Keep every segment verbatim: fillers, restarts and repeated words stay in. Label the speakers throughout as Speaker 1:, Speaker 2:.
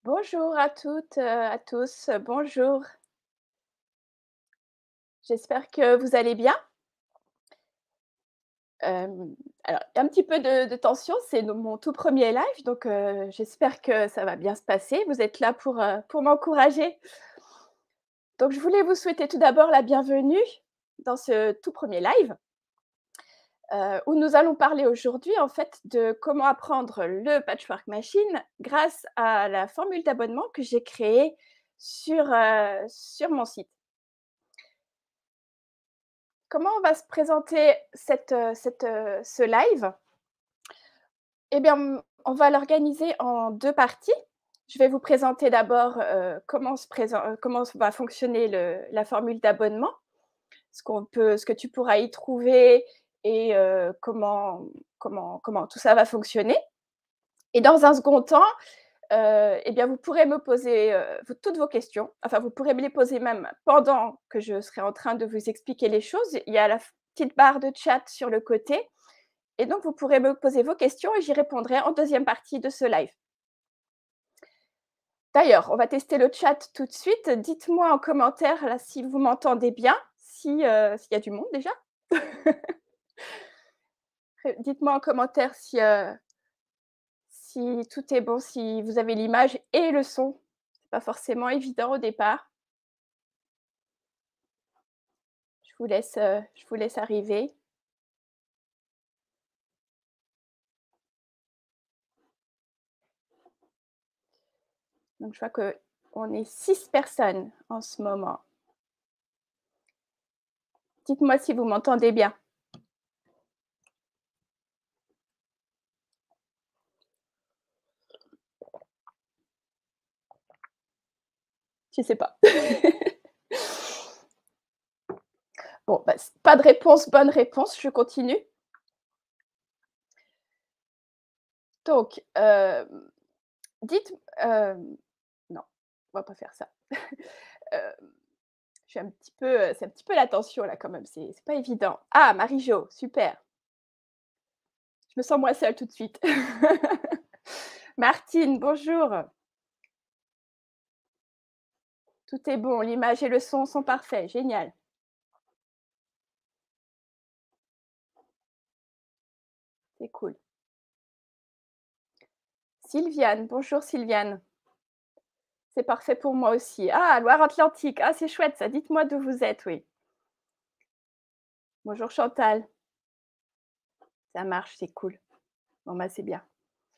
Speaker 1: Bonjour à toutes, heu, à tous, heu, bonjour. J'espère que vous allez bien. Hem, alors il y a un petit peu de de tension, c'est no mon tout premier live donc heu, j'espère que ça va bien se passer. Vous êtes là pour, heu, pour m'encourager. Donc je voulais vous souhaiter tout d'abord la bienvenue dans ce tout premier live, heu, où nous allons parler aujourd'hui en fait de comment apprendre le Patchwork Machine grâce à la formule d'abonnement que j'ai créée sur, heu, sur mon site. Comment on va se présenter cette, heu, cette, heu, ce live? Eh bien, mmh, on va l'organiser en deux parties. Je vais vous présenter d'abord, heu, comment se présen heu, comment va fonctionner le la formule d'abonnement, ce qu'on peut ce que tu pourras y trouver et heu, comment comment comment tout ça va fonctionner et dans un second temps, heu et bien, vous pourrez me poser, heu, v toutes vos questions. Enfin, vous pourrez me les poser même pendant que je serai en train de vous expliquer les choses. Il y a la f petite barre de chat sur le côté et donc vous pourrez me poser vos questions et j'y répondrai en deuxième partie de ce live. D'ailleurs, on va tester le chat tout de suite. Dites-moi en commentaire là si vous m'entendez bien, si, heu, s'il y a du monde déjà. Heu, dites-moi en commentaire si, heu si tout est bon, si vous avez l'image et le son. C'est pas forcément évident au départ. Je vous laisse, heu, je vous laisse arriver. Donc je vois qu'on est six personnes en ce moment. Dites-moi si vous m'entendez bien. Je sais pas. Bon, bah, s pas de réponse, bonne réponse, je continue. Donc, hem, dites hem, non, on va pas faire ça. Hem, je suis un petit peu, heu, c'est un petit peu la tension là quand même, c'est c'est pas évident. Ah, Marie-Jo, super. Je me sens moins seule tout de suite. Martine, bonjour. Tout est bon, l'image et le son sont parfaits, génial. C'est cool. Sylviane, bonjour Sylviane. C'est parfait pour moi aussi. Ah, Loire-Atlantique, ah c'est chouette ça, dites-moi d'où vous êtes, oui. Bonjour Chantal. Ça marche, c'est cool. Bon bah, c'est bien.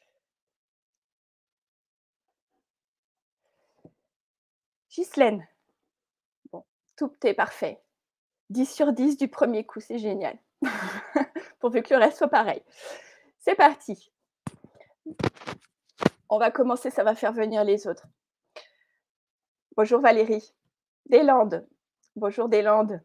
Speaker 1: Ghislaine. Bon, tout est parfait. dix sur dix du premier coup, c'est génial. Pourvu que le reste soit pareil. C'est parti. On va commencer, ça va faire venir les autres. Bonjour Valérie. Des Landes. Bonjour des Landes.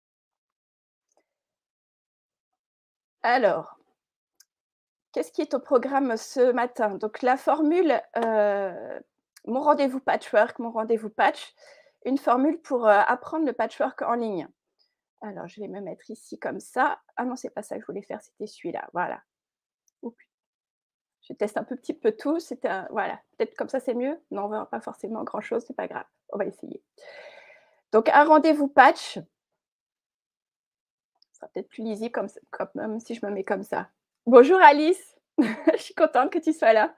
Speaker 1: Alors, qu'est-ce qui est au programme ce matin? Donc la formule, heu, mon rendez-vous patchwork, mon rendez-vous patch, une formule pour, heu, apprendre le patchwork en ligne. Alors je vais me mettre ici comme ça. Ah non, c'est pas ça que je voulais faire, c'était celui-là, voilà. Oups. Je teste un peu petit peu tout, c'était un voilà, peut-être comme ça c'est mieux? Non, on verra pas forcément grand-chose, c'est pas grave, on va essayer. Donc un rendez-vous patch. Ce sera peut-être plus lisible comme ç comme même si je me mets comme ça. Bonjour Alice, je suis contente que tu sois là.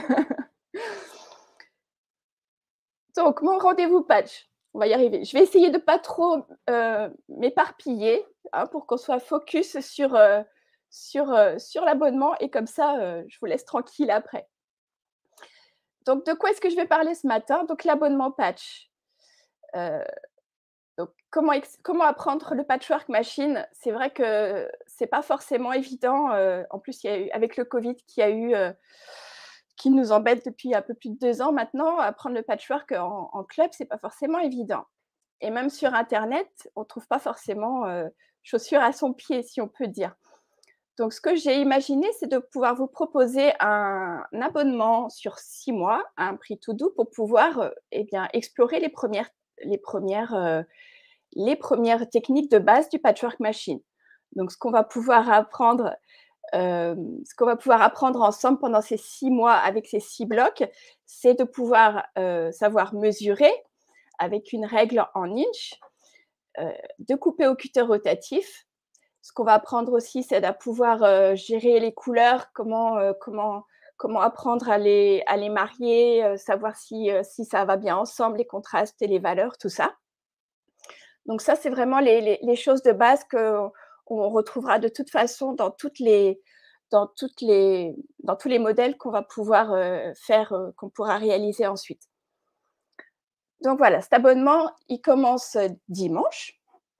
Speaker 1: Donc mon rendez-vous patch, on va y arriver. Je vais essayer de pas trop, heu, m'éparpiller, hein, pour qu'on soit focus sur, heu, sur, heu, sur l'abonnement et comme ça, heu, je vous laisse tranquille après. Donc de quoi est-ce que je vais parler ce matin? Donc l'abonnement patch. Heu, donc comment ex comment apprendre le Patchwork Machine? C'est vrai que c'est pas forcément évident, heu, en plus il y a eu avec le covid qu'il y a eu, heu, qui nous embête depuis un peu plus de deux ans maintenant, apprendre le patchwork en en club, c'est pas forcément évident et même sur internet, on trouve pas forcément, heu, chaussure à son pied, si on peut dire. Donc ce que j'ai imaginé, c'est de pouvoir vous proposer un abonnement sur six mois à un prix tout doux pour pouvoir, heu et bien explorer les premières les premières, heu, les premières techniques de base du Patchwork Machine. Donc ce qu'on va pouvoir apprendre, Hem, ce qu'on va pouvoir apprendre ensemble pendant ces six mois avec ces six blocs, c'est de pouvoir, heu, savoir mesurer avec une règle en inch, heu, de couper au cutter rotatif. Ce qu'on va apprendre aussi, c'est à pouvoir, heu, gérer les couleurs, comment, heu, comment comment apprendre à les à les marier, heu, savoir si, heu, si ça va bien ensemble, les contrastes et les valeurs, tout ça. Donc ça, c'est vraiment les les les choses de base qu'on on retrouvera de toute façon dans toutes les dans toutes les dans tous les modèles qu'on va pouvoir, heu, faire, heu, qu'on pourra réaliser ensuite. Donc voilà, cet abonnement, il commence, heu, dimanche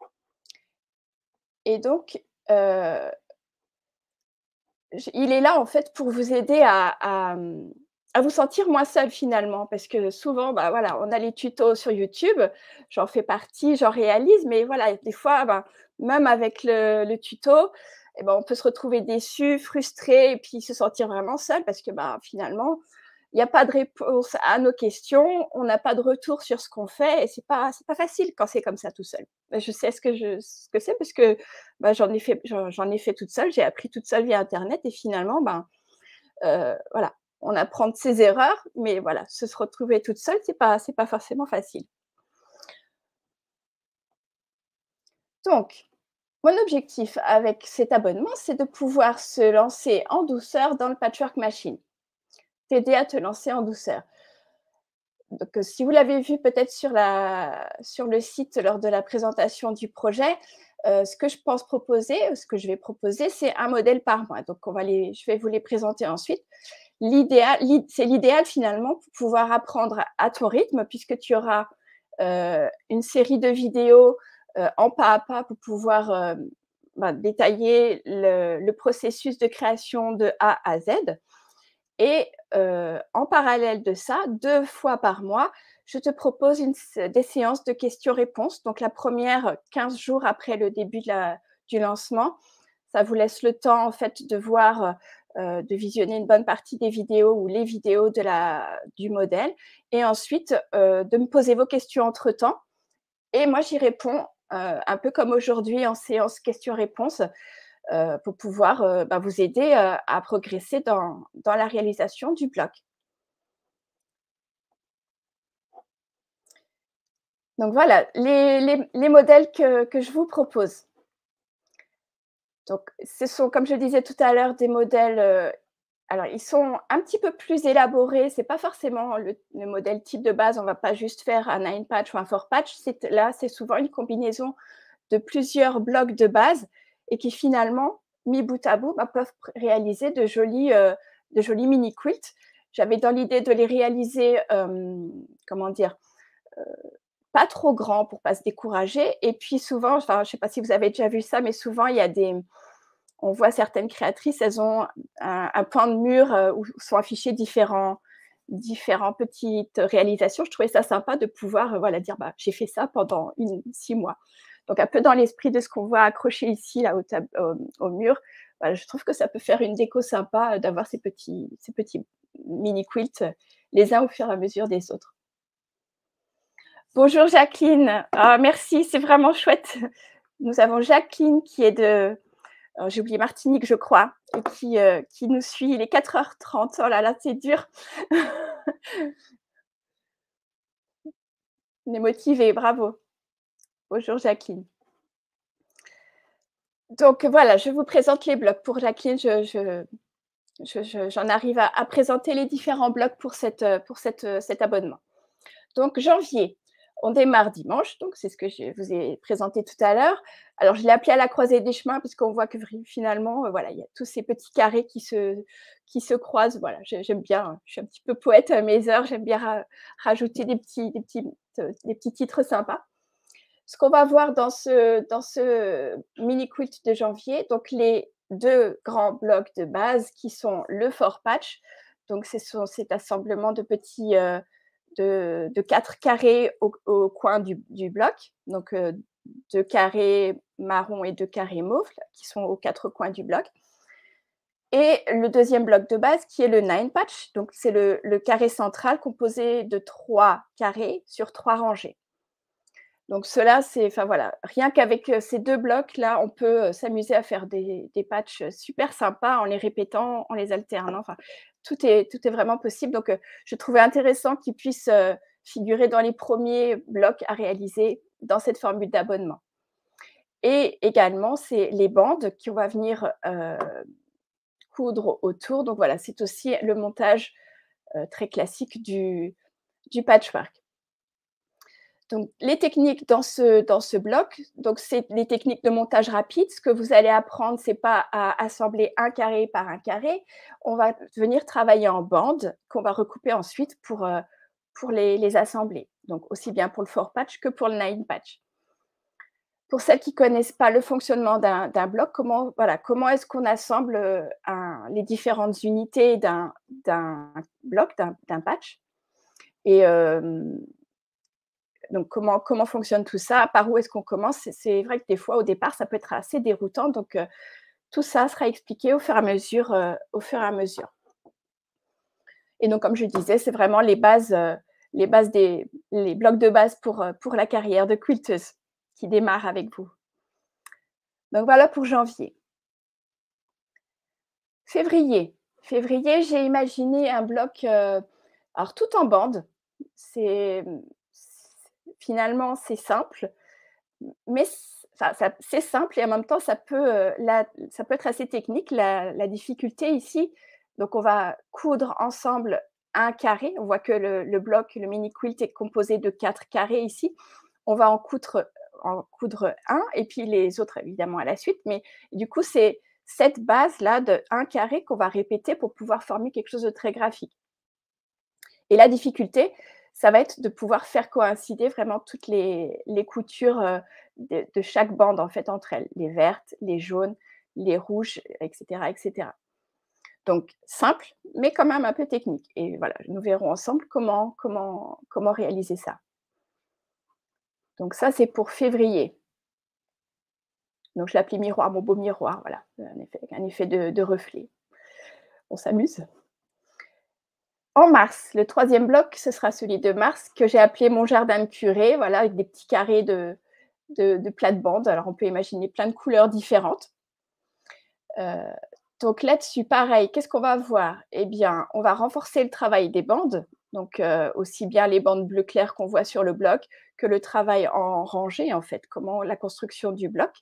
Speaker 1: et donc, heu j il est là, en fait, pour vous aider à à, mmh, à vous sentir moins seul, finalement. Parce que souvent, bah, voilà, on a les tutos sur YouTube, j'en fais partie, j'en réalise, mais voilà, des fois, ben, même avec le le tuto et ben, on peut se retrouver déçu, frustré et puis se sentir vraiment seul parce que, bah, finalement, il y a pas de réponse à nos questions, on n'a pas de retour sur ce qu'on fait et c'est pas c'est pas facile quand c'est comme ça tout seul. Bah, je sais ce que je ce que c'est parce que, bah, j'en ai fait j'en j'en ai fait toute seule, j'ai appris toute seule via internet et finalement, ben, heu, voilà, on apprend de ses erreurs, mais voilà, se se retrouver toute seule, c'est pas c'est pas forcément facile. Donc, mon objectif avec cet abonnement, c'est de pouvoir se lancer en douceur dans le Patchwork Machine. T'aider à te lancer en douceur. Donc, heu, si vous l'avez vu peut-être sur la sur le site lors de la présentation du projet, heu, ce que je pense proposer, ce que je vais proposer, c'est un modèle par mois. Donc on va les je vais vous les présenter ensuite. L'idéal l'i c'est l'idéal finalement pour pouvoir apprendre à ton rythme puisque tu auras, heu, une série de vidéos, heu, en pas à pas pour pouvoir, hem, bah, détailler le le processus de création de A à Z. Et heu, en parallèle de ça, deux fois par mois, je te propose une s des séances de questions-réponses. Donc la première, quinze jours après le début de la du lancement. Ça vous laisse le temps, en fait, de voir, heu, de visionner une bonne partie des vidéos ou les vidéos de la du modèle et ensuite, heu, de me poser vos questions entre-temps et moi j'y réponds, heu, un peu comme aujourd'hui en séance questions-réponses heu, pour pouvoir, heu, bah, vous aider, heu, à progresser dans dans la réalisation du bloc. Donc voilà, les les les modèles que que je vous propose. Donc ce sont, comme je disais tout à l'heure, des modèles, heu, alors ils sont un petit peu plus élaborés, c'est pas forcément le le modèle type de base, on va pas juste faire un nine patch ou un four patch, c'est là, c'est souvent une combinaison de plusieurs blocs de base et qui finalement, mis bout à bout, bah, peuvent pr réaliser de jolis, heu, de jolis mini quilts. J'avais dans l'idée de les réaliser, hem, comment dire? Heu, pas trop grands pour pas se décourager et puis souvent, enfin, je sais pas si vous avez déjà vu ça, mais souvent il y a des on voit certaines créatrices, elles ont un un pan de mur, heu, où sont affichés différents différents petites réalisations. Je trouvais ça sympa de pouvoir, heu, voilà, dire: «Bah, j'ai fait ça pendant une six mois». Donc un peu dans l'esprit de ce qu'on voit accroché ici, là, au tab au au mur, bah, je trouve que ça peut faire une déco sympa, heu, d'avoir ces petits ces petits mini quilts, heu, les uns au fur et à mesure des autres. Bonjour Jacqueline, ah merci, c'est vraiment chouette. Nous avons Jacqueline qui est de alors j'ai oublié Martinique, je crois, et qui, heu, qui nous suit. Il est quatre heures trente. Oh là là, c'est dur. On est motivés, bravo. Bonjour Jacqueline. Donc voilà, je vous présente les blocs. Pour Jacqueline, je je je je j'en arrive à à présenter les différents blocs pour cette, heu, pour cette, heu, cet abonnement. Donc janvier, on démarre dimanche, donc c'est ce que je vous ai présenté tout à l'heure. Alors je l'ai appelé à la croisée des chemins parce qu'on voit que vri finalement, heu, voilà, il y a tous ces petits carrés qui se qui se croisent. Voilà, j'ai j'aime bien, je suis un petit peu poète à mes heures, j'aime bien ra rajouter des petits des petits des petits titres sympas. Ce qu'on va voir dans ce dans ce mini quilt de janvier, donc les deux grands blocs de base qui sont le four patch, donc ce sont cet assemblement de petits, heu, de de quatre carrés au au coin du du bloc, donc heu, deux carrés marron et deux carrés mauve qui sont aux quatre coins du bloc et le deuxième bloc de base qui est le nine patch, donc c'est le le carré central composé de trois carrés sur trois rangées. Donc cela, c'est enfin voilà, rien qu'avec, heu, ces deux blocs-là, on peut, heu, s'amuser à faire des des patchs, heu, super sympas en les répétant, en les alternant, enfin tout est tout est vraiment possible. Donc, heu, je trouvais intéressant qu'ils puissent, heu, figurer dans les premiers blocs à réaliser dans cette formule d'abonnement. Et également, c'est les bandes qu'on va venir, heu, coudre autour. Donc voilà, c'est aussi le montage, heu, très classique du du patchwork. Donc les techniques dans ce dans ce bloc, donc c'est les techniques de montage rapide. Ce que vous allez apprendre, c'est pas à assembler un carré par un carré. On va venir travailler en bandes qu'on va recouper ensuite pour, heu, pour les les assembler. Donc aussi bien pour le four patch que pour le nine patch. Pour celles qui connaissent pas le fonctionnement d'un d'un bloc, comment voilà, comment est-ce qu'on assemble, heu, un les différentes unités d'un d'un bloc, d'un d'un patch et hem donc comment comment fonctionne tout ça? Par où est-ce qu'on commence? C'est c'est vrai que des fois, au départ, ça peut être assez déroutant, donc heu, tout ça sera expliqué au fur et à mesure, heu, au fur et à mesure. Et donc comme je disais, c'est vraiment les bases, heu, les bases des les blocs de base pour, heu, pour la carrière de quilteuse qui démarre avec vous. Donc voilà pour janvier. Février. Février, j'ai imaginé un bloc, heu, alors tout en bande. C'est, mmh, c finalement, c'est simple, mais c enfin, ça c'est simple et en même temps, ça peut, heu, la ça peut être assez technique. La la difficulté ici, donc on va coudre ensemble un carré. On voit que le le bloc, le mini quilt est composé de quatre carrés ici. On va en coudre en coudre un et puis les autres évidemment à la suite, mais du coup, c'est cette base-là de un carré qu'on va répéter pour pouvoir former quelque chose de très graphique. Et la difficulté, ça va être de pouvoir faire coïncider vraiment toutes les les coutures, heu, de de chaque bande, en fait, entre elles. Les vertes, les jaunes, les rouges et cetera et cetera. Donc simple, mais quand même un peu technique et voilà, nous verrons ensemble comment comment comment réaliser ça. Donc ça, c'est pour février. Donc je l'appelais miroir, mon beau miroir, voilà, un effet un effet de de reflet. On s'amuse. En mars, le troisième bloc, ce sera celui de mars que j'ai appelé mon jardin de curé, voilà, avec des petits carrés de de de plate-bande. Alors on peut imaginer plein de couleurs différentes. Heu, donc là-dessus, pareil, qu'est-ce qu'on va voir? Eh bien, on va renforcer le travail des bandes, donc heu, aussi bien les bandes bleu clair qu'on voit sur le bloc que le travail en rangée, en fait, comment la construction du bloc.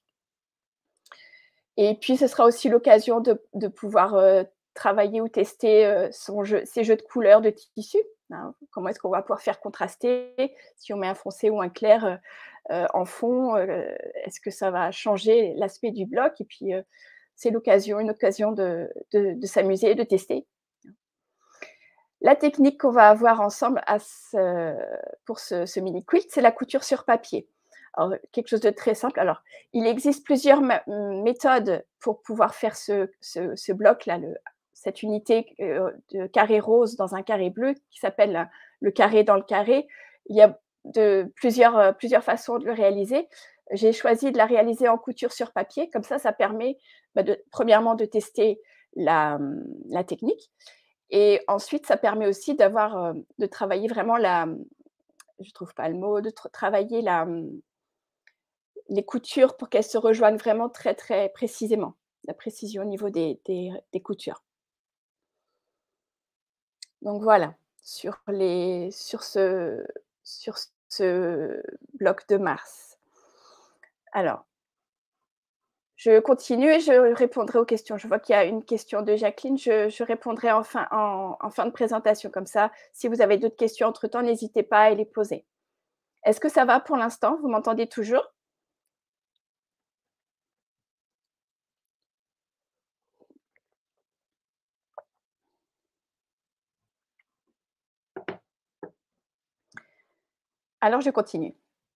Speaker 1: Et puis ce sera aussi l'occasion de de pouvoir, heu, travailler ou tester, heu, son jeu ses jeux de couleurs de tissu, hein. Comment est-ce qu'on va pouvoir faire contraster? Si on met un foncé ou un clair, heu heu, en fond, heu, est-ce que ça va changer l'aspect du bloc? Et puis, heu, c'est l'occasion une occasion de de de s'amuser et de tester. La technique qu'on va avoir ensemble à ce pour ce ce mini quilt, c'est la couture sur papier. Alors, quelque chose de très simple. Alors, il existe plusieurs ma mmh, méthodes pour pouvoir faire ce ce ce bloc-là, le cette unité, heu, de carré rose dans un carré bleu qui s'appelle le carré dans le carré. Il y a de plusieurs, heu, plusieurs façons de le réaliser. J'ai choisi de la réaliser en couture sur papier, comme ça, ça permet, bah, de premièrement de tester la, mmh, la technique et ensuite, ça permet aussi d'avoir, heu, de travailler vraiment la, mmh, je trouve pas le mot, de tr travailler la, mmh, les coutures pour qu'elles se rejoignent vraiment très, très précisément. La précision au niveau des des des coutures. Donc voilà, sur les sur ce sur ce bloc de mars. Alors, je continue et je répondrai aux questions. Je vois qu'il y a une question de Jacqueline, je je répondrai en fin en en fin de présentation comme ça, si vous avez d'autres questions entre temps, n'hésitez pas à les poser. Est-ce que ça va pour l'instant? Vous m'entendez toujours? Alors je continue.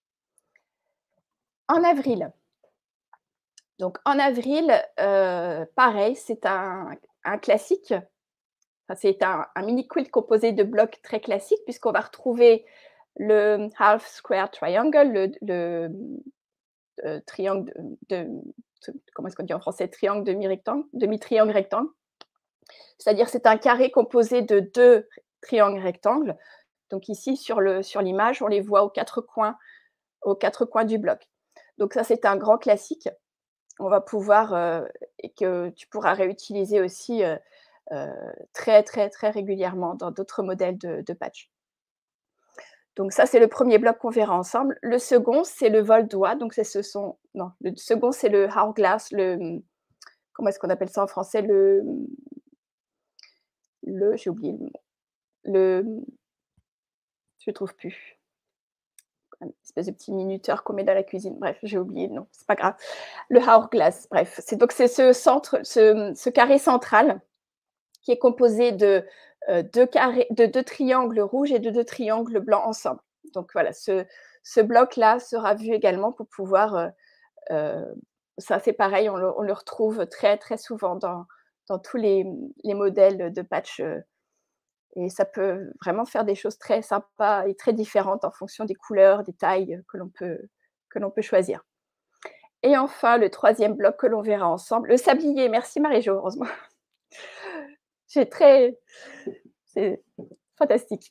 Speaker 1: En avril, donc en avril, heu, pareil, c'est un un classique, enfin c'est un un mini quilt composé de blocs très classiques puisqu'on va retrouver le half square triangle, le le, heu, triangle de de comment est-ce qu'on dit en français? Triangle demi-rectangle, demi-triangle rectangle. C'est-à-dire c'est un carré composé de deux triangles rectangles. Donc ici sur le sur l'image, on les voit aux quatre coins aux quatre coins du bloc. Donc ça, c'est un grand classique. On va pouvoir, heu et que tu pourras réutiliser aussi, heu heu, très, très, très régulièrement dans d'autres modèles de de patch. Donc ça, c'est le premier bloc qu'on verra ensemble. Le second, c'est le vol-doigt, donc c'est ce sont non, le second, c'est le hourglass, le, mmh, comment est-ce qu'on appelle ça en français? Le, mmh, le j'ai oublié le mot. Le, mmh, je le trouve plus. Un espèce de petit minuteur qu'on met dans la cuisine. Bref, j'ai oublié le nom, c'est pas grave. Le hourglass, bref, c'est donc c'est ce centre, ce, mmh, ce carré central qui est composé de, heu, deux carrés de deux triangles rouges et de deux triangles blancs ensemble. Donc voilà, ce ce bloc-là sera vu également pour pouvoir, heu heu, ça c'est pareil, on le on le retrouve très, très souvent dans dans tous les, mmh, les modèles de patch, heu et ça peut vraiment faire des choses très sympas et très différentes en fonction des couleurs, des tailles, que l'on peut que l'on peut choisir. Et enfin, le troisième bloc que l'on verra ensemble, le sablier. Merci Marie-Jo, heureusement. J'ai très c'est fantastique.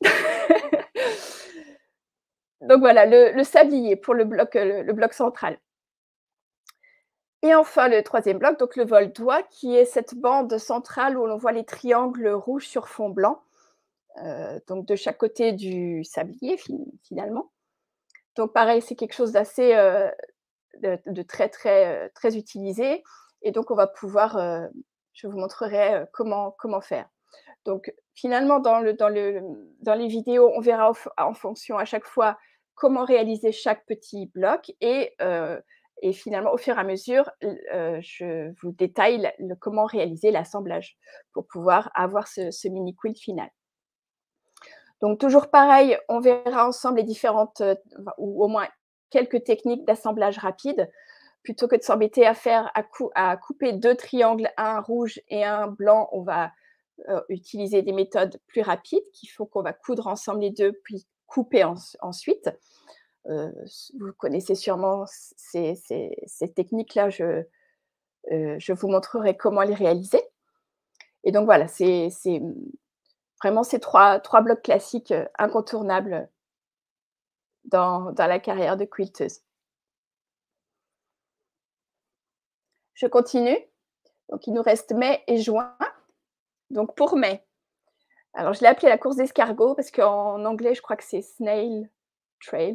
Speaker 1: Donc voilà, le le sablier pour le bloc, heu, le le bloc central. Et enfin le troisième bloc, donc le vol-doigt, qui est cette bande centrale où l'on voit les triangles rouges sur fond blanc, heu, donc de chaque côté du sablier fin finalement. Donc pareil, c'est quelque chose d'assez, heu, de de très, très, heu, très utilisé et donc on va pouvoir, heu, je vous montrerai, heu, comment comment faire. Donc finalement dans le dans le, mmh, dans les vidéos, on verra en f en fonction à chaque fois comment réaliser chaque petit bloc et heu et finalement au fur et à mesure, l heu, je vous détaille la le comment réaliser l'assemblage pour pouvoir avoir ce ce mini quilt final. Donc toujours pareil, on verra ensemble les différentes, heu, enfin ou au moins quelques techniques d'assemblage rapide. Plutôt que de s'embêter à faire à cou à couper deux triangles, un rouge et un blanc, on va, heu, utiliser des méthodes plus rapides qui font qu'on va coudre ensemble les deux puis couper enc ensuite. Heu, s Vous connaissez sûrement c ces ces ces techniques-là, je, heu, je vous montrerai comment les réaliser et donc voilà, c'est c'est, mmh, vraiment ces trois trois blocs classiques, heu, incontournables, dans dans la carrière de quilteuse. Je continue, donc il nous reste mai et juin. Donc pour mai, alors je l'ai appelé la course d'escargot parce qu'en anglais, je crois que c'est snail trail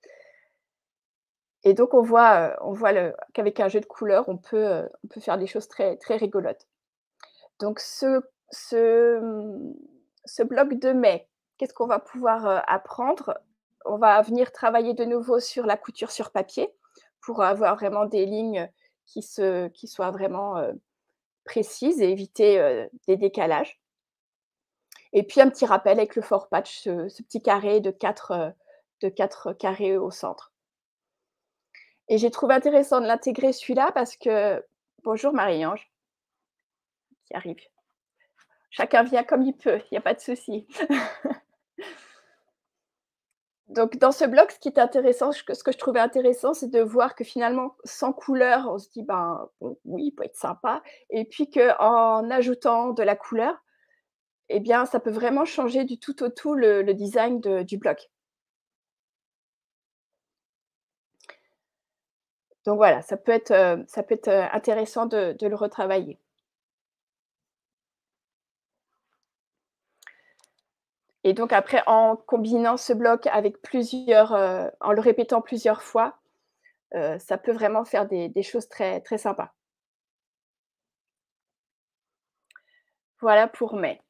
Speaker 1: et donc on voit, heu, on voit le qu'avec un jeu de couleurs, on peut, heu, on peut faire des choses très, très rigolotes. Donc ce ce, mmh, ce bloc de mai, qu'est-ce qu'on va pouvoir, heu, apprendre? On va venir travailler de nouveau sur la couture sur papier pour avoir vraiment des lignes qui se qui soient vraiment, heu, précises et éviter, heu, des décalages. Et puis un petit rappel avec le fort patch, ce ce petit carré de quatre, heu, de quatre carrés au centre. Et j'ai trouvé intéressant de l'intégrer celui-là parce que bonjour Marie-Ange, qui arrive. Chacun vient comme il peut, il y a pas de souci. Donc dans ce bloc, ce qui est intéressant, ce que ce que je trouvais intéressant, c'est de voir que finalement, sans couleur, on se dit: «Ben, bon, oui, il peut être sympa» et puis qu'en ajoutant de la couleur, et bien, ça peut vraiment changer du tout au tout le le design de du bloc. Donc voilà, ça peut être, heu, ça peut être, heu, intéressant de de le retravailler. Et donc après, en combinant ce bloc avec plusieurs, heu, en le répétant plusieurs fois, heu, ça peut vraiment faire des des choses très, très sympas. Voilà pour mai.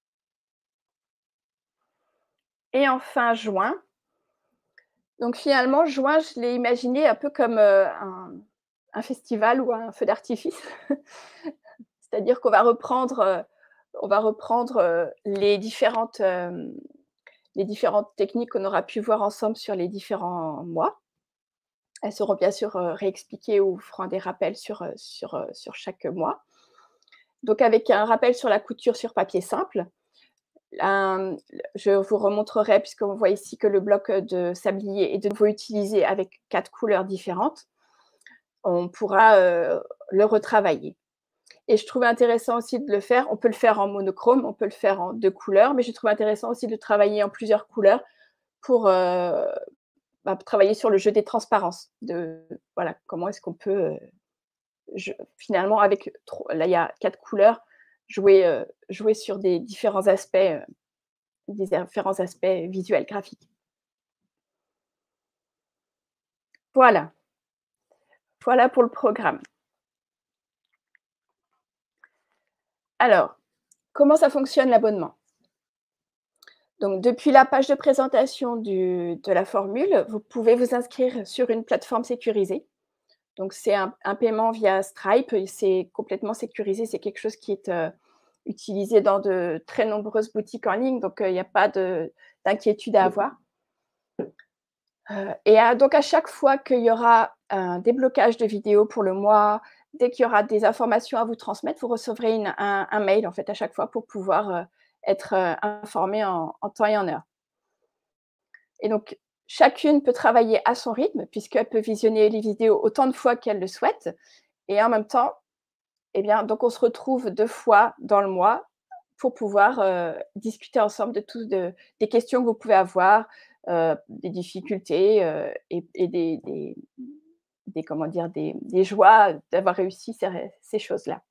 Speaker 1: Et enfin juin, donc finalement juin, je l'ai imaginé un peu comme, heu, un un festival ou un feu d'artifice. C'est-à-dire qu'on va reprendre, heu, on va reprendre, heu, les différentes, hem, les différentes techniques qu'on aura pu voir ensemble sur les différents mois. Elles seront bien sûr, heu, réexpliquées ou feront des rappels sur, heu, sur, heu, sur chaque mois. Donc avec un rappel sur la couture sur papier simple, un je vous remontrerai puisqu'on voit ici que le bloc, de sablier est de nouveau utilisé avec quatre couleurs différentes. On pourra, heu, le retravailler et je trouvais intéressant aussi de le faire on peut le faire en monochrome, on peut le faire en deux couleurs, mais je trouve intéressant aussi de travailler en plusieurs couleurs pour, heu, bah, travailler sur le jeu des transparences, de voilà, comment est-ce qu'on peut, heu, je finalement avec tro là, il y a quatre couleurs, jouer, heu, jouer sur des différents aspects, heu, des différents aspects visuels, graphiques. Voilà, voilà pour le programme. Alors, comment ça fonctionne l'abonnement? Donc depuis la page de présentation du de la formule, vous pouvez vous inscrire sur une plateforme sécurisée. Donc c'est un un paiement via Stripe et c'est complètement sécurisé. C'est quelque chose qui est, heu, utilisé dans de très nombreuses boutiques en ligne, donc heu, il y a pas de d'inquiétude à avoir. Heu et à donc à chaque fois qu'il y aura un déblocage de vidéos pour le mois, dès qu'il y aura des informations à vous transmettre, vous recevrez une un un mail, en fait, à chaque fois pour pouvoir, heu, être, heu, informé en en temps et en heure. Et donc chacune peut travailler à son rythme puisqu'elle peut visionner les vidéos autant de fois qu'elle le souhaite et en même temps, eh bien, donc on se retrouve deux fois dans le mois pour pouvoir, heu, discuter ensemble de tout de des questions que vous pouvez avoir, heu, des difficultés, heu et et des des des comment dire? Des des joies d'avoir réussi ces ré ces choses-là.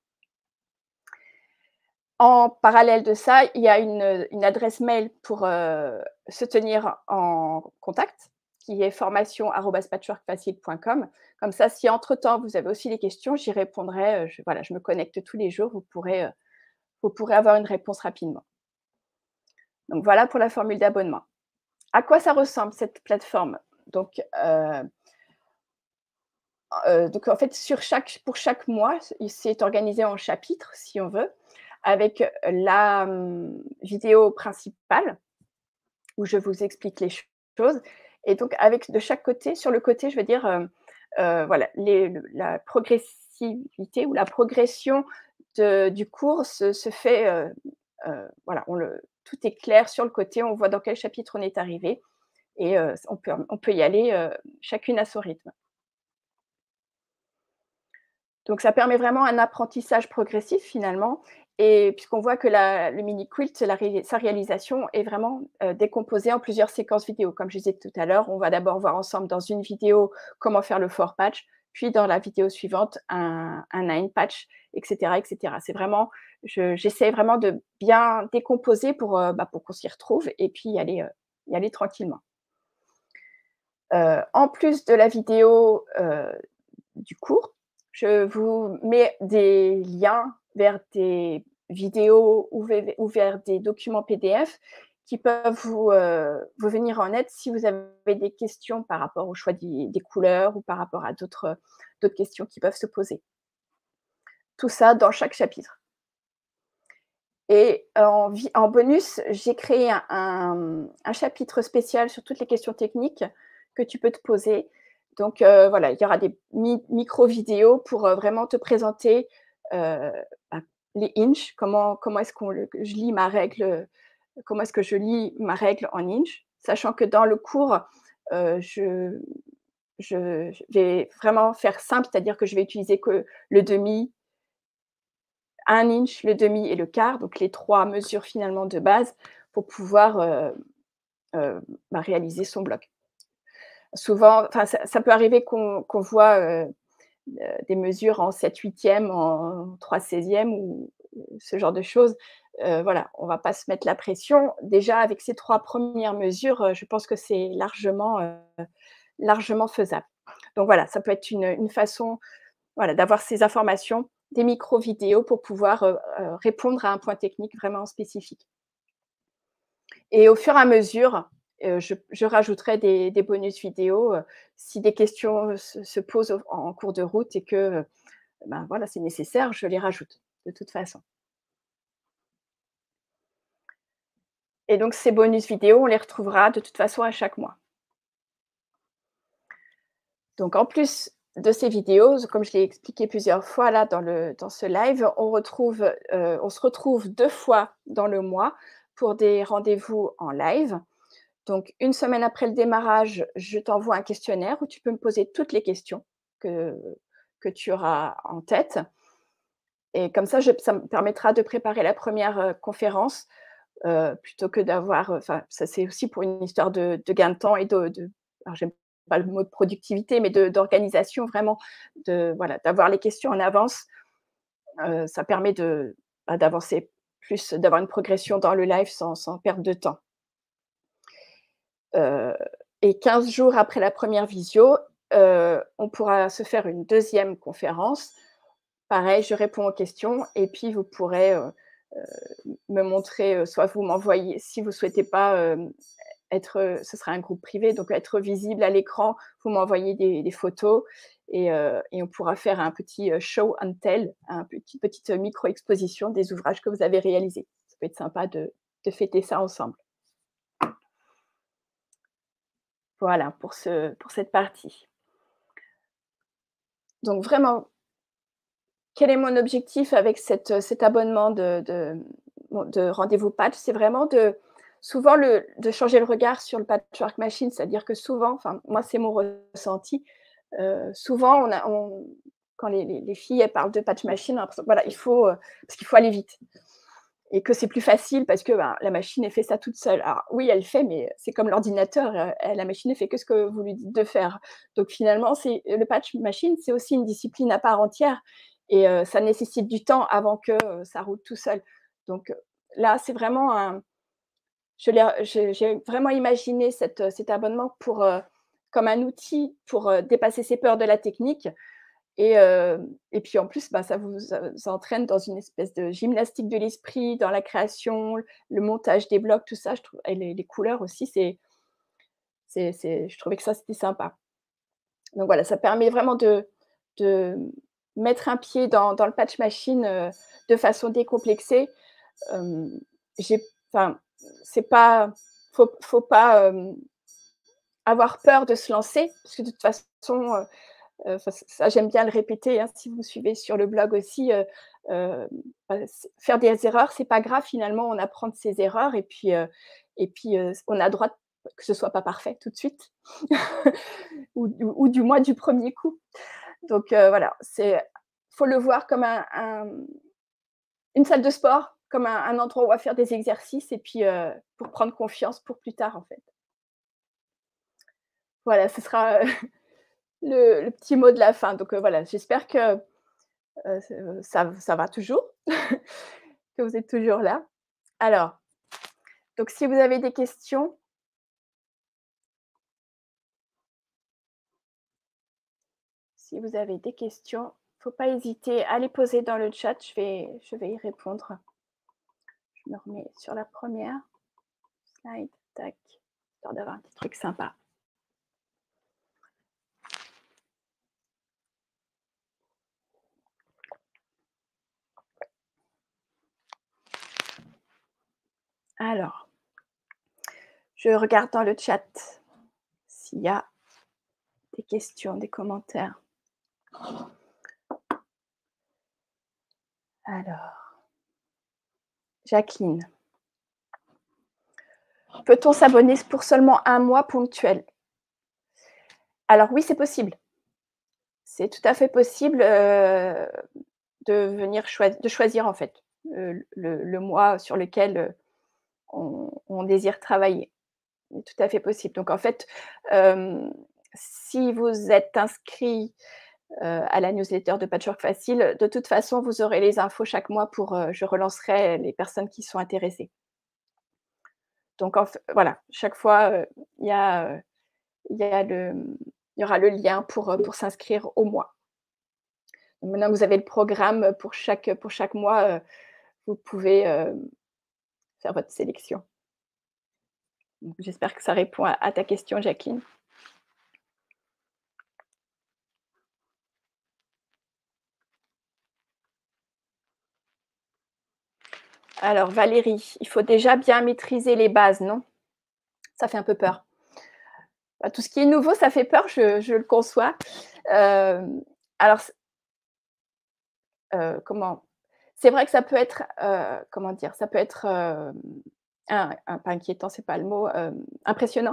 Speaker 1: En parallèle de ça, il y a une, une adresse mail pour, heu, se tenir en contact, qui est formation arobase patchworkfacile point com. Comme ça, si entre temps vous avez aussi des questions, j'y répondrai, heu, je voilà, je me connecte tous les jours, vous pourrez, heu, vous pourrez avoir une réponse rapidement. Donc voilà pour la formule d'abonnement. À quoi ça ressemble cette plateforme? Donc, heu heu, donc en fait sur chaque pour chaque mois, il c'est organisé en chapitres si on veut, avec la, mmh, vidéo principale où je vous explique les choses et donc avec de chaque côté, sur le côté, je veux dire, heu heu, voilà, les le la progressivité ou la progression de du cours se se fait, heu heu, voilà, on le tout est clair sur le côté, on voit dans quel chapitre on est arrivé et heu, on peut on peut y aller, heu, chacune à son rythme. Donc ça permet vraiment un apprentissage progressif finalement et puisqu'on voit que la le mini quilt, la ré sa réalisation est vraiment, heu, décomposée en plusieurs séquences vidéo. Comme je disais tout à l'heure, on va d'abord voir ensemble dans une vidéo comment faire le four patch, puis dans la vidéo suivante un un nine patch et cetera et cetera. C'est vraiment je j'essaie vraiment de bien décomposer pour, heu, bah, pour qu'on s'y retrouve et puis y aller, heu, y aller tranquillement. Heu, en plus de la vidéo, heu, du cours, je vous mets des liens vers des vidéos ou ve ou vers des documents P D F qui peuvent vous, heu, vous venir en aide si vous avez des questions par rapport au choix des des couleurs ou par rapport à d'autres, d'autres questions qui peuvent se poser. Tout ça dans chaque chapitre et en vi en bonus, j'ai créé un un, mmh, un chapitre spécial sur toutes les questions techniques que tu peux te poser. Donc heu, voilà, il y aura des mi micro-vidéos pour, heu, vraiment te présenter, heu, bah, les inch, comment comment est-ce qu'on le que je lis ma règle, heu, comment est-ce que je lis ma règle en inch, sachant que dans le cours, heu, je je je vais vraiment faire simple, c'est-à-dire que je vais utiliser que le demi, un inch, le demi et le quart, donc les trois mesures finalement de base pour pouvoir, heu heu, bah, réaliser son bloc. Souvent, enfin ça ça peut arriver qu'on qu'on voit, heu heu, des mesures en sept huitièmes, en trois seizièmes ou ce genre de choses. Heu, voilà, on va pas se mettre la pression. Déjà avec ces trois premières mesures, heu, je pense que c'est largement, heu, largement faisable. Donc voilà, ça peut être une, une façon, voilà, d'avoir ces informations, des micro-vidéos pour pouvoir, heu heu, répondre à un point technique vraiment spécifique. Et au fur et à mesure, heu, je je rajouterai des des bonus vidéos, heu, si des questions se se posent au en cours de route et que, heu, ben, voilà, c'est nécessaire, je les rajoute, de toute façon. Et donc ces bonus vidéos, on les retrouvera de toute façon à chaque mois. Donc en plus de ces vidéos, comme je l'ai expliqué plusieurs fois là dans le dans ce live, on retrouve, heu, on se retrouve deux fois dans le mois pour des rendez-vous en live. Donc une semaine après le démarrage, je t'envoie un questionnaire où tu peux me poser toutes les questions que que tu auras en tête et comme ça, je ça me permettra de préparer la première re conférence, heu, plutôt que d'avoir, enfin, ça c'est aussi pour une histoire de de gain de temps et de de alors j'aime pas le mot de productivité, mais de d'organisation vraiment, de voilà, d'avoir les questions en avance. Heu, ça permet de, bah, d'avancer plus, d'avoir une progression dans le live sans sans perdre de temps. Heu et quinze jours après la première visio, heu, on pourra se faire une deuxième conférence. Pareil, je réponds aux questions et puis vous pourrez, heu heu, me montrer, heu, soit vous m'envoyez si vous souhaitez pas, hem, être, heu, ce sera un groupe privé, donc être visible à l'écran, vous m'envoyez des des photos et heu et on pourra faire un petit, heu, show and tell, un petit petite micro-exposition des ouvrages que vous avez réalisés. Ça peut être sympa de de fêter ça ensemble. Voilà pour ce pour cette partie. Donc vraiment, quel est mon objectif avec cet, cet abonnement de de bon, de Rendez-vous Patch? C'est vraiment de souvent le de changer le regard sur le patchwork machine. C'est-à-dire que souvent, enfin moi c'est mon ressenti, heu, souvent on a on quand les les les filles elles parlent de patch machine, on a l'impression que voilà, il faut, heu, parce qu'il faut aller vite et que c'est plus facile parce que, ben, la machine elle fait ça toute seule. Alors oui, elle fait, mais c'est comme l'ordinateur, heu, elle la machine elle fait que ce que vous lui dites de faire. Donc finalement, c'est le patch machine, c'est aussi une discipline à part entière et heu, ça nécessite du temps avant que, heu, ça roule tout seul. Donc, heu, là, c'est vraiment un je l'ai j'ai j'ai vraiment imaginé cet, cet abonnement pour, heu, comme un outil pour, heu, dépasser ses peurs de la technique et heu et puis en plus, bah, ça vous, heu, entraîne dans une espèce de gymnastique de l'esprit, dans la création, le montage des blocs, tout ça, je trouve et les les couleurs aussi, c'est c'est c'est je trouvais que ça, c'était sympa. Donc voilà, ça permet vraiment de de mettre un pied dans dans le patch machine, heu, de façon décomplexée. Hem, j'ai enfin, c'est pas faut faut pas, hem, avoir peur de se lancer parce que de toute façon, heu Heu, enfin ç ça j'aime bien le répéter, hein, si vous me suivez sur le blog aussi, heu, heu, bah, c faire des erreurs, c'est pas grave finalement, on apprend de ses erreurs et puis, heu et puis, heu, on a droit que ce soit pas parfait tout de suite ou ou ou du moins du premier coup. Donc, heu, voilà, c'est faut le voir comme un un une salle de sport, comme un un endroit où on va faire des exercices et puis, heu, pour prendre confiance pour plus tard, en fait. Voilà, ce sera, heu, le le petit mot de la fin. Donc, heu, voilà, j'espère que Heu, ce ça ça va toujours, que vous êtes toujours là. Alors, donc si vous avez des questions si vous avez des questions, faut pas hésiter à les poser dans le chat, je vais je vais y répondre. Je me remets sur la première slide, tac, histoire d'avoir un petit truc sympa. Alors, je regarde dans le chat s'il y a des questions, des commentaires. Alors, Jacqueline: «Peut-on s'abonner pour seulement un mois ponctuel?» Alors oui, c'est possible. C'est tout à fait possible, heu, de venir choi de choisir en fait, heu, le le mois sur lequel, heu, on on désire travailler. C'est tout à fait possible. Donc en fait, hem, si vous êtes inscrit, heu, à la newsletter de Patchwork Facile, de toute façon, vous aurez les infos chaque mois pour, heu, je relancerai les personnes qui sont intéressées. Donc en f voilà, chaque fois, heu, il y a, heu, il y a le, mmh, il y aura le lien pour, heu, pour s'inscrire au mois. Maintenant que vous avez le programme pour chaque, pour chaque mois, heu, vous pouvez, hem, faire votre sélection. Donc j'espère que ça répond à à ta question, Jacqueline. Alors Valérie, il faut déjà bien maîtriser les bases, non? Ça fait un peu peur. Bah, tout ce qui est nouveau, ça fait peur, je je le conçois. Hem, alors c heu, comment? C'est vrai que ça peut être, heu, comment dire? Ça peut être, hem, in in pas inquiétant, c'est pas le mot, hem, impressionnant.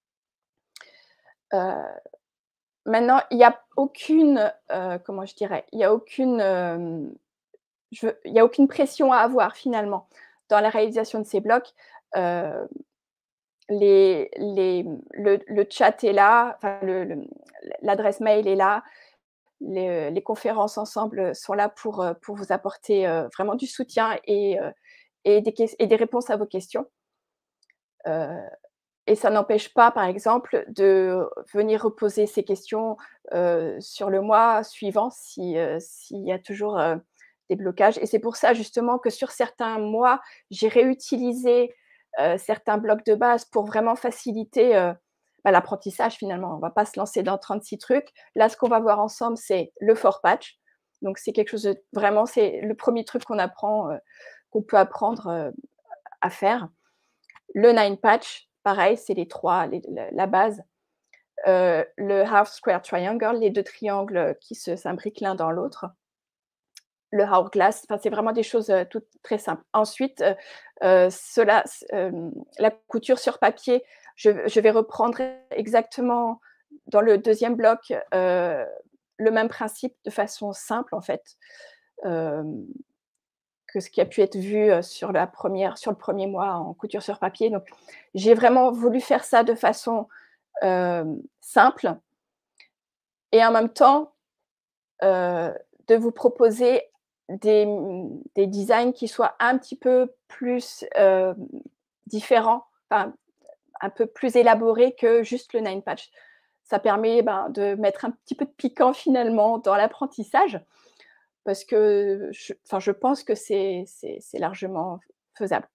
Speaker 1: Heu, maintenant, il y a aucune, heu, comment je dirais? Il y a aucune, hem, je veux il y a aucune pression à avoir finalement dans la réalisation de ces blocs. Heu les les le le chat est là, enfin le le l'adresse mail est là, les, les conférences ensemble sont là pour, heu, pour vous apporter, heu, vraiment du soutien et heu et des ques et des réponses à vos questions. Heu et ça n'empêche pas, par exemple, de venir reposer ces questions, heu, sur le mois suivant si, heu, s'il y a toujours, heu, des blocages et c'est pour ça justement que sur certains mois, j'ai réutilisé, heu, certains blocs de base pour vraiment faciliter, heu, bah, l'apprentissage finalement. On ne va pas se lancer dans trente-six trucs. Là, ce qu'on va voir ensemble, c'est le four patch. Donc c'est quelque chose de vraiment c'est le premier truc qu'on apprend, heu, qu'on peut apprendre, heu, à faire. Le nine patch, pareil, c'est les trois, les la la base. Heu, le half square triangle, les deux triangles qui se s'imbriquent l'un dans l'autre. Le hourglass, enfin, c'est vraiment des choses, heu, toutes très simples. Ensuite, heu heu, cela s hem, la couture sur papier, je je vais reprendre exactement dans le deuxième bloc, heu, le même principe de façon simple, en fait, hem, que ce qui a pu être vu, heu, sur la première sur le premier mois en couture sur papier. Donc j'ai vraiment voulu faire ça de façon, hem, simple et en même temps, heu, de vous proposer des, mmh, des designs qui soient un petit peu plus, hem, différents, enfin, un peu plus élaborés que juste le nine patch. Ça permet, ben, de mettre un petit peu de piquant finalement dans l'apprentissage parce que je enfin, je pense que c'est c'est c'est largement faisable.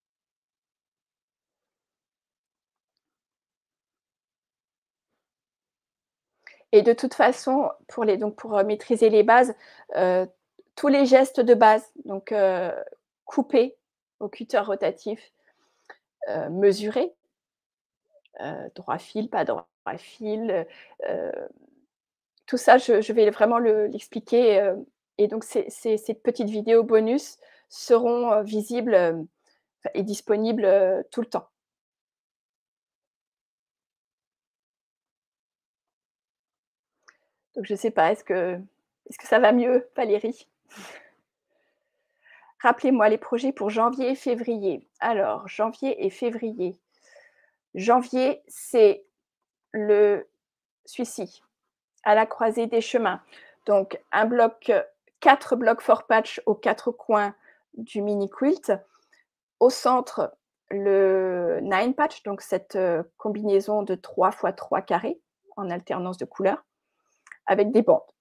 Speaker 1: Et de toute façon, pour les donc pour, heu, maîtriser les bases, heu, tous les gestes de base, donc heu, couper au cutter rotatif, heu, mesurer, heu, droit fil, pas droit fil, heu tout ça, je je vais vraiment le l'expliquer, heu et donc ces ces ces petites vidéos bonus seront, heu, visibles, hem, enfin et disponibles, heu, tout le temps. Donc je sais pas, est-ce que est-ce que ça va mieux, Valérie? Rappelez-moi les projets pour janvier et février. Alors janvier et février. Janvier, c'est le celui-ci, à la croisée des chemins. Donc un bloc, heu, quatre blocs four patch aux quatre coins du mini quilt. Au centre, le nine patch, donc cette, heu, combinaison de trois fois trois carrés en alternance de couleurs avec des bandes.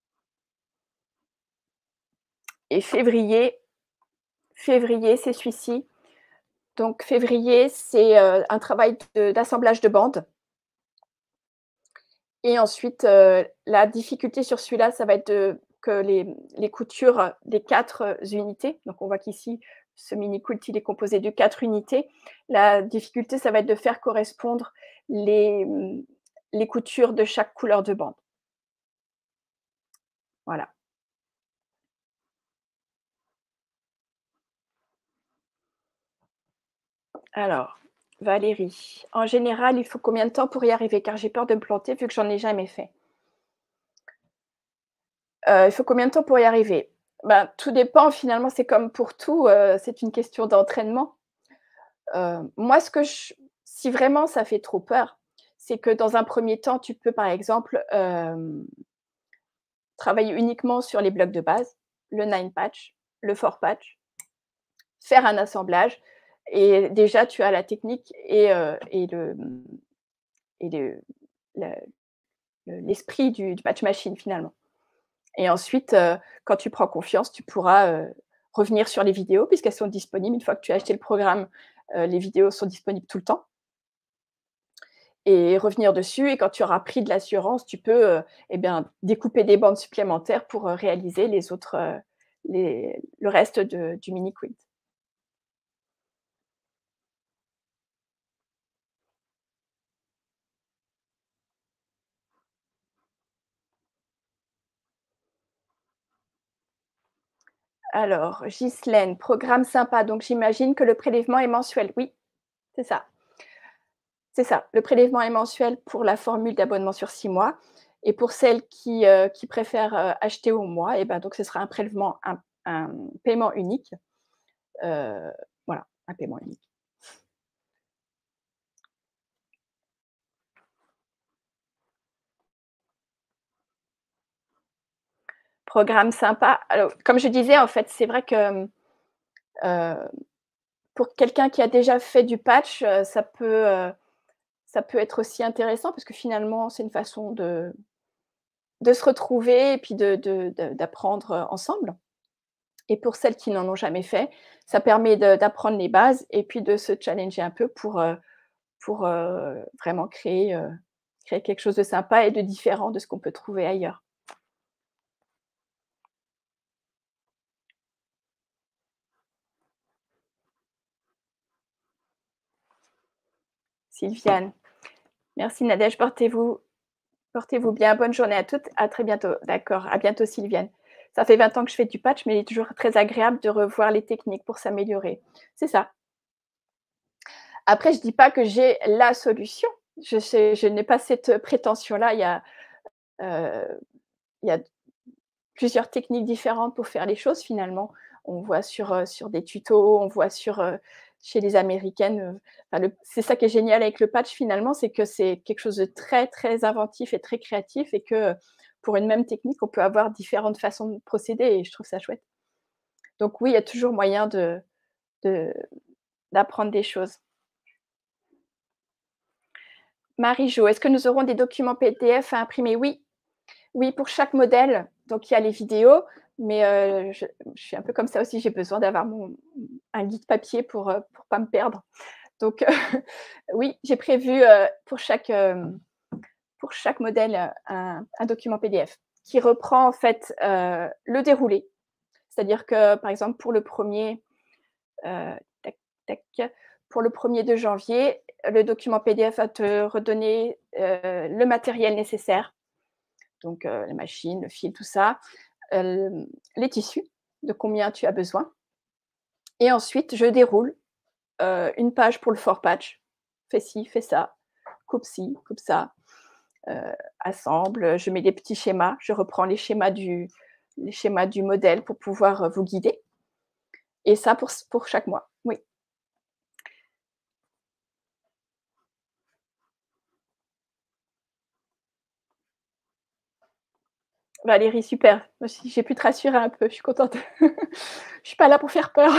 Speaker 1: Et février février, c'est celui-ci. Donc février, c'est, heu, un travail de d'assemblage de bandes et ensuite, heu, la difficulté sur celui-là, ça va être de que les les coutures des quatre unités, donc on voit qu'ici, ce mini quilt, il est composé de quatre unités. La difficulté, ça va être de faire correspondre les, mmh, les coutures de chaque couleur de bande. Voilà. Alors, Valérie, en général, il faut combien de temps pour y arriver? Car j'ai peur de me planter vu que j'en ai jamais fait. Heu, il faut combien de temps pour y arriver? Ben, tout dépend finalement, c'est comme pour tout, heu, c'est une question d'entraînement. Heu, moi, ce que je si vraiment ça fait trop peur, c'est que dans un premier temps, tu peux par exemple, hem, travailler uniquement sur les blocs de base, le nine patch, le four patch, faire un assemblage et déjà tu as la technique et heu et le, mmh et le le le l'esprit du du patch machine finalement. Et ensuite, heu, quand tu prends confiance, tu pourras, heu, revenir sur les vidéos puisqu'elles sont disponibles. Une fois que tu as acheté le programme, heu, les vidéos sont disponibles tout le temps et revenir dessus et quand tu auras pris de l'assurance, tu peux, heu et bien, découper des bandes supplémentaires pour, heu, réaliser les autres, heu, les le reste de du mini quilt. Alors, Ghislaine, programme sympa, donc j'imagine que le prélèvement est mensuel? Oui, c'est ça. C'est ça, le prélèvement est mensuel pour la formule d'abonnement sur six mois et pour celles qui, heu, qui préfèrent, heu, acheter au mois et ben, donc ce sera un prélèvement un un paiement unique, heu, voilà, un paiement unique. Programme sympa. Alors, comme je disais, en fait, c'est vrai que, heu, pour quelqu'un qui a déjà fait du patch, heu, ça peut, heu, ça peut être aussi intéressant parce que finalement, c'est une façon de de se retrouver et puis de de de d'apprendre, heu, ensemble. Et pour celles qui n'en ont jamais fait, ça permet de d'apprendre les bases et puis de se challenger un peu pour, heu, pour, heu, vraiment créer, heu, créer quelque chose de sympa et de différent de ce qu'on peut trouver ailleurs. Sylviane. Merci Nadège, portez-vous portez-vous bien. Bonne journée à toutes. À très bientôt. D'accord, à bientôt Sylviane. Ça fait vingt ans que je fais du patch, mais il est toujours très agréable de revoir les techniques pour s'améliorer. C'est ça. Après, je dis pas que j'ai la solution. Je sais je n'ai pas cette prétention-là. Il y a, heu, il y a plusieurs techniques différentes pour faire les choses finalement. On voit sur, heu, sur des tutos, on voit sur, heu, chez les américaines, heu, enfin le c'est ça qui est génial avec le patch finalement, c'est que c'est quelque chose de très, très inventif et très créatif et que, pour une même technique, on peut avoir différentes façons de procéder et je trouve ça chouette. Donc oui, il y a toujours moyen de de d'apprendre des choses. Marie-Jo, est-ce que nous aurons des documents P D F à imprimer? Oui, oui, pour chaque modèle. Donc il y a les vidéos, mais heu, je je suis un peu comme ça aussi, j'ai besoin d'avoir mon un guide papier pour, heu, pour pas me perdre. Donc heu, oui, j'ai prévu, heu, pour chaque, hem, pour chaque modèle, heu, un un document P D F qui reprend en fait, heu, le déroulé. C'est-à-dire que, par exemple, pour le premier, er tac, tac, pour le premier de janvier, le document P D F va te redonner, heu, le matériel nécessaire, donc heu, la machine, le fil, tout ça, hem, les tissus, de combien tu as besoin et ensuite je déroule, heu, une page pour le fort patch. Fais ci, fais ça, coupe ci, coupe ça, heu, assemble, je mets des petits schémas, je reprends les schémas du les schémas du modèle pour pouvoir, heu, vous guider et ça pour s pour chaque mois, oui. Valérie, super. Moi aussi, j'ai pu te rassurer un peu, je suis contente. Je suis pas là pour faire peur.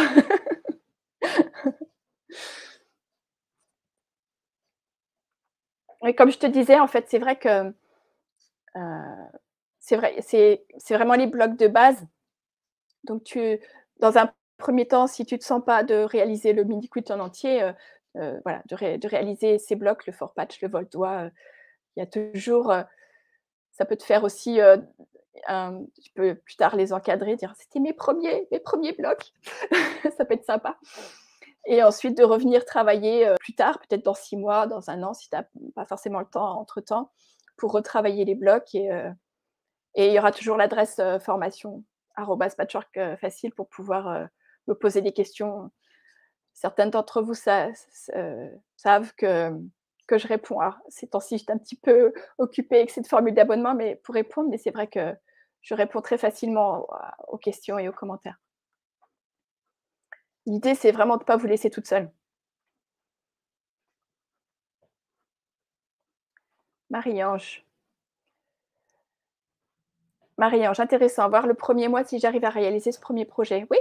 Speaker 1: Et comme je te disais, en fait, c'est vrai que, heu, c'est vrai, c'est c'est vraiment les blocs de base. Donc tu dans un premier temps, si tu te sens pas de réaliser le mini quit en entier, heu heu, voilà, de ré de réaliser ces blocs, le fort patch, le voltdois, heu, il y a toujours, heu, ça peut te faire aussi, heu, un tu peux plus tard les encadrer, dire: «C'était mes premiers mes premiers blocs». Ça peut être sympa et ensuite de revenir travailler, heu, plus tard, peut-être dans six mois, dans un an, si tu as pas forcément le temps entre-temps, pour retravailler les blocs et heu et il y aura toujours l'adresse, heu, formation arobase patchwork, heu, facile pour pouvoir, heu, me poser des questions. Certaines d'entre vous sa s heu, savent que que je réponds. Alors ces temps-ci, j'étais un petit peu occupée avec cette formule d'abonnement, mais pour répondre, mais c'est vrai que je réponds très facilement à aux questions et aux commentaires. L'idée, c'est vraiment de pas vous laisser toute seule. Marie-Ange. Marie-Ange, intéressant, voir le premier mois si j'arrive à réaliser ce premier projet. Oui.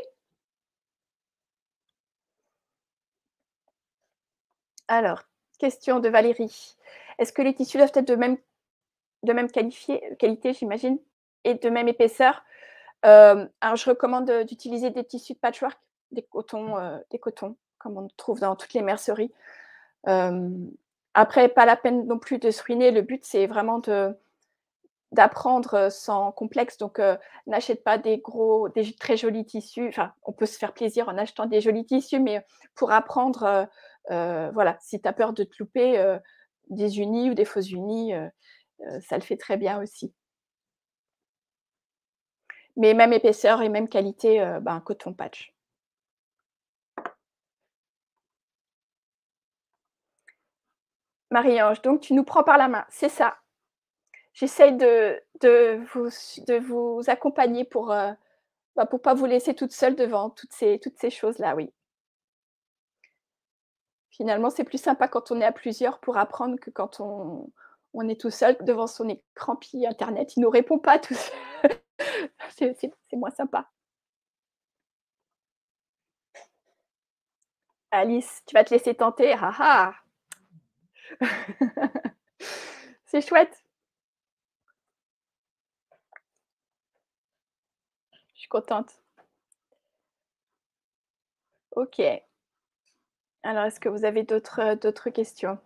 Speaker 1: Alors, question de Valérie. Est-ce que les tissus doivent être de même de même qualifié qualité, j'imagine et de même épaisseur? Hem, alors je recommande, heu, d'utiliser des tissus de patchwork, des cotons, heu, des cotons comme on trouve dans toutes les merceries. Hem, après pas la peine non plus de se ruiner, le but c'est vraiment de d'apprendre, heu, sans complexe donc heu, n'achète pas des gros des très jolis tissus, enfin, on peut se faire plaisir en achetant des jolis tissus, mais pour apprendre, heu heu, voilà, si tu as peur de te louper, heu, des unis ou des faux unis, heu heu, ça le fait très bien aussi. Mais même épaisseur et même qualité, heu, ben, coton patch. Marie-Ange, donc tu nous prends par la main, c'est ça. J'essaye de de vous s de vous accompagner pour, heu, bah, pour pas vous laisser toute seule devant toutes ces toutes ces choses-là, oui. Finalement, c'est plus sympa quand on est à plusieurs pour apprendre que quand on on est tout seul devant son écran, puis internet, il nous répond pas tout seul. C'est c'est c'est moins sympa. Alice, tu vas te laisser tenter? Ah ah! C'est chouette. Je suis contente. OK. Alors, est-ce que vous avez d'autres, heu, d'autres questions?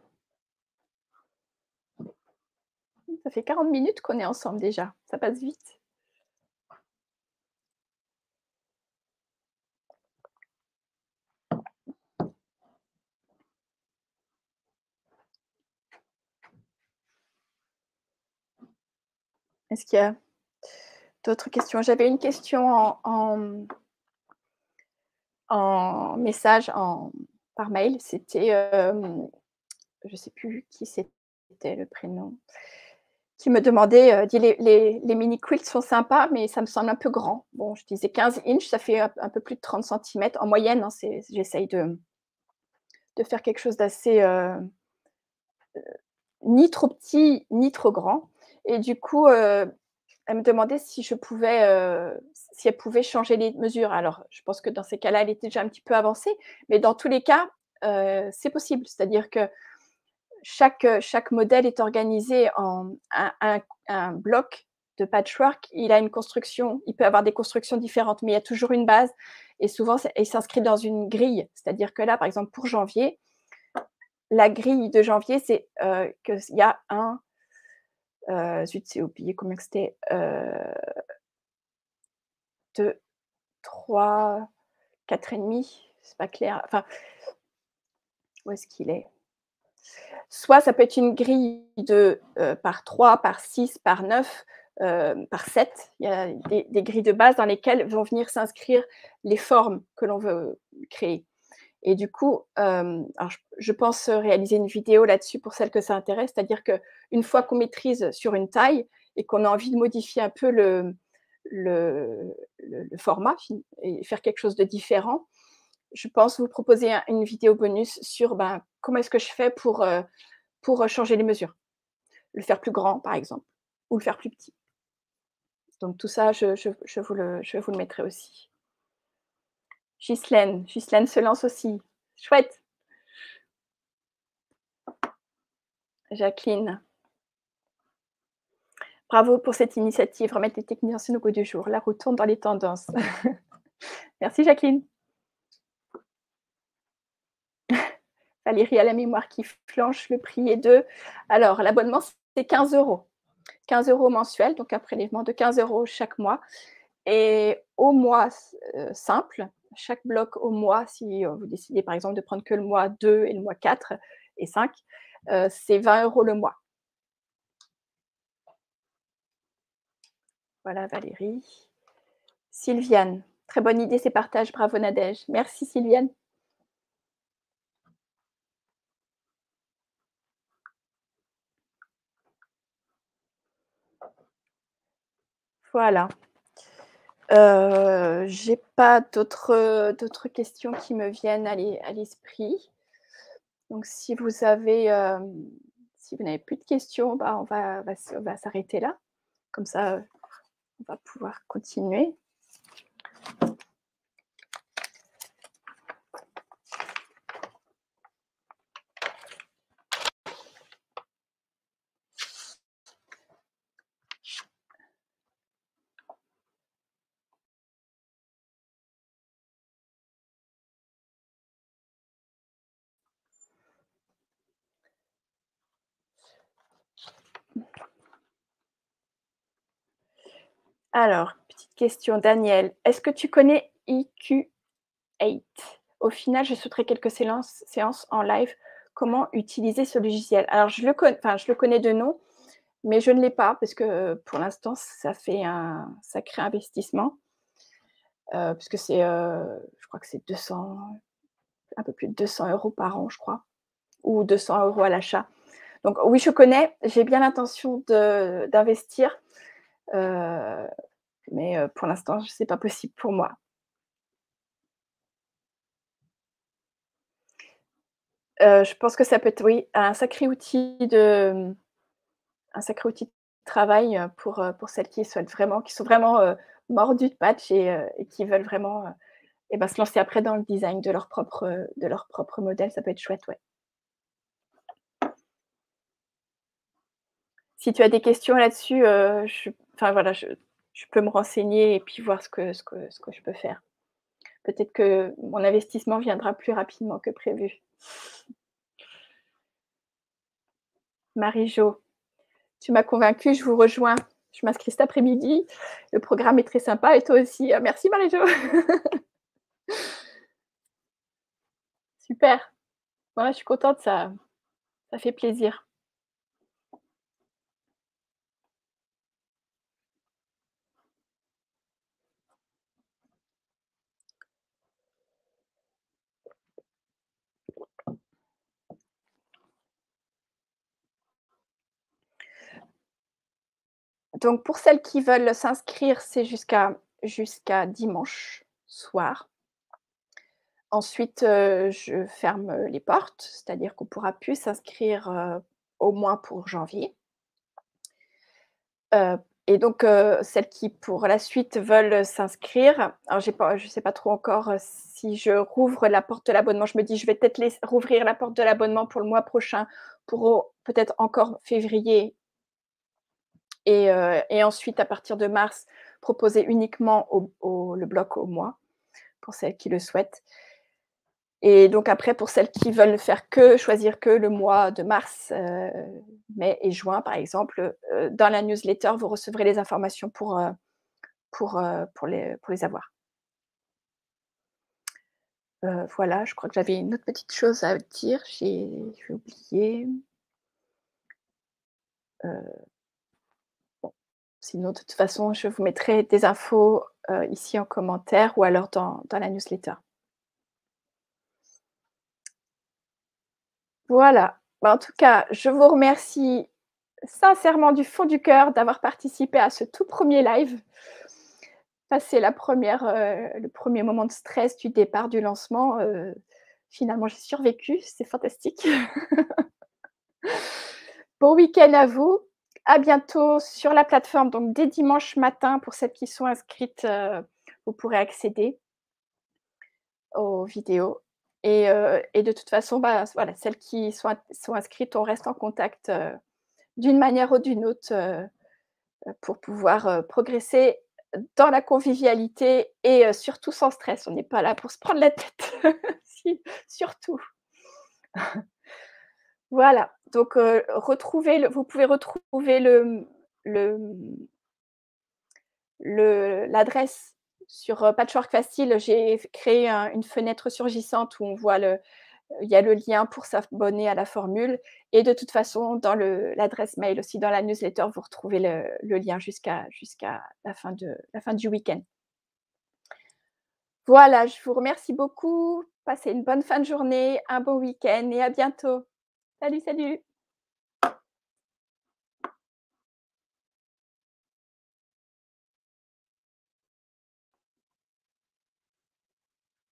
Speaker 1: Ça fait quarante minutes qu'on est ensemble déjà, ça passe vite. Est-ce qu'il y a d'autres questions? J'avais une question en en, mmh en message, en par mail, c'était, hem, je sais plus qui c'était le prénom, qui me demandait, heu, dit: «Les les les mini quilts sont sympas, mais ça me semble un peu grand». Bon, je disais quinze inches, ça fait un un peu plus de trente centimètres en moyenne, hein, c'est j'essaye de de faire quelque chose d'assez, heu ni trop petit, ni trop grand et du coup, heu, elle me demandait si je pouvais, heu, si elle pouvait changer les mesures. Alors, je pense que dans ces cas-là, elle était déjà un petit peu avancée, mais dans tous les cas, heu, c'est possible. C'est-à-dire que chaque, heu, chaque modèle est organisé en un un un bloc de patchwork. Il a une construction il peut avoir des constructions différentes, mais il y a toujours une base et souvent c'est il s'inscrit dans une grille. C'est-à-dire que là, par exemple, pour janvier, la grille de janvier, c'est, heu, qu'il y a un Heu, zut, j'ai oublié combien que c'était, heu, deux, trois, quatre et demi, c'est pas clair. Enfin, où est-ce qu'il est? Soit ça peut être une grille de, heu, par trois, par six, par neuf, hem, par sept. Il y a des des grilles de base dans lesquelles vont venir s'inscrire les formes que l'on veut créer et du coup, hem, alors je je pense réaliser une vidéo là-dessus pour celles que ça intéresse. C'est-à-dire qu'une fois qu'on maîtrise sur une taille et qu'on a envie de modifier un peu le le le le format fi et faire quelque chose de différent, je pense vous proposer un une vidéo bonus sur, ben, comment est-ce que je fais pour, heu, pour, heu, changer les mesures. Le faire plus grand, par exemple, ou le faire plus petit. Donc tout ça, je je je vous le je vous le mettrai aussi. Ghislaine, Ghislaine se lance aussi. Chouette. Jacqueline. Bravo pour cette initiative, remettre les techniques anciennes au goût du jour. La roue tourne dans les tendances. Merci Jacqueline. Valérie a la mémoire qui flanche, le prix est de alors l'abonnement c'est quinze euros. quinze euros mensuel, donc un prélèvement de quinze euros chaque mois et au mois heu, simple, chaque bloc au mois, si, heu, vous décidez par exemple de prendre que le mois deux et le mois quatre et cinq, heu, c'est vingt euros le mois. Voilà Valérie. Sylviane, très bonne idée ces partages, bravo Nadège. Merci Sylviane. Voilà. Heu, j'ai pas d'autres, heu, d'autres questions qui me viennent à l'es à l'esprit. Donc si vous avez, hem, si vous n'avez plus de questions, bah, on va va s on va s'arrêter là. Comme ça, heu, on va pouvoir continuer. Alors, petite question, Daniel, est-ce que tu connais E Q huit? Au final, je souhaiterais quelques séances séances en live. Comment utiliser ce logiciel? Alors je le con enfin je le connais de nom, mais je ne l'ai pas parce que, heu, pour l'instant, ça fait un sacré investissement, heu, puisque c'est, heu, je crois que c'est deux cents, un peu plus de deux cents euros par an, je crois, ou deux cents euros à l'achat. Donc oui, je connais, j'ai bien l'intention de d'investir, heu, mais heu, pour l'instant, c'est pas possible pour moi. Heu, je pense que ça peut être, oui, un sacré outil de, mmh, un sacré outil de travail, heu, pour, heu, pour celles qui souhaitent vraiment qui sont vraiment, heu, mordues de patch et heu, et qui veulent vraiment, heu, et bah, se lancer après dans le design de leur propre, heu, de leur propre modèle, ça peut être chouette, ouais. Si tu as des questions là-dessus, heu, je enfin voilà, je je peux me renseigner et puis voir ce que ce que ce que je peux faire. Peut-être que mon investissement viendra plus rapidement que prévu. Marie-Jo, tu m'as convaincue, je vous rejoins. Je m'inscris cet après-midi. Le programme est très sympa et toi aussi. Heu, merci Marie-Jo. Super. Ouais, je suis contente, ça ça fait plaisir. Donc pour celles qui veulent s'inscrire, c'est jusqu'à jusqu'à dimanche soir. Ensuite, heu, je ferme, heu, les portes, c'est-à-dire qu'on pourra plus s'inscrire, heu, au moins pour janvier. Heu et donc heu, celles qui, pour la suite, veulent s'inscrire, alors j'ai pas je sais pas trop encore, heu, si je rouvre la porte de l'abonnement. Je me dis: «Je vais peut-être laiss rouvrir la porte de l'abonnement pour le mois prochain, pour au peut-être encore février et heu et ensuite à partir de mars, proposer uniquement au au le bloc au mois, pour celles qui le souhaitent». Et donc après, pour celles qui veulent faire que choisir que le mois de mars, heu, mai et juin, par exemple, heu, dans la newsletter, vous recevrez les informations pour, heu, pour, heu, pour les pour les avoir. Heu, voilà, je crois que j'avais une autre petite chose à dire, j'ai j'ai oublié. Heu, bon, sinon de toute façon, je vous mettrai des infos, heu, ici en commentaire ou alors dans dans la newsletter. Voilà. Bah, en tout cas, je vous remercie sincèrement du fond du cœur d'avoir participé à ce tout premier live. Passer la première, heu, le premier moment de stress du départ du lancement, heu, finalement j'ai survécu, c'est fantastique. Bon week-end à vous, à bientôt sur la plateforme, donc dès dimanche matin pour celles qui sont inscrites, heu, vous pourrez accéder aux vidéos et heu et de toute façon, bah, voilà, celles qui sont int sont inscrites, on reste en contact, heu, d'une manière ou d'une autre, heu heu, pour pouvoir, heu, progresser dans la convivialité et heu, surtout sans stress. On n'est pas là pour se prendre la tête. Si, surtout. Voilà, donc heu, retrouvez le vous pouvez retrouver le, mmh, le, mmh, le l'adresse sur, heu, Patchwork Facile. J'ai f créé un une fenêtre surgissante où on voit le il y a le lien pour s'abonner à la formule et de toute façon dans le l'adresse mail aussi dans la newsletter, vous retrouvez le le lien jusqu'à jusqu'à la fin de la fin du week-end. Voilà, je vous remercie beaucoup. Passez une bonne fin de journée, un bon week-end et à bientôt. Salut, salut.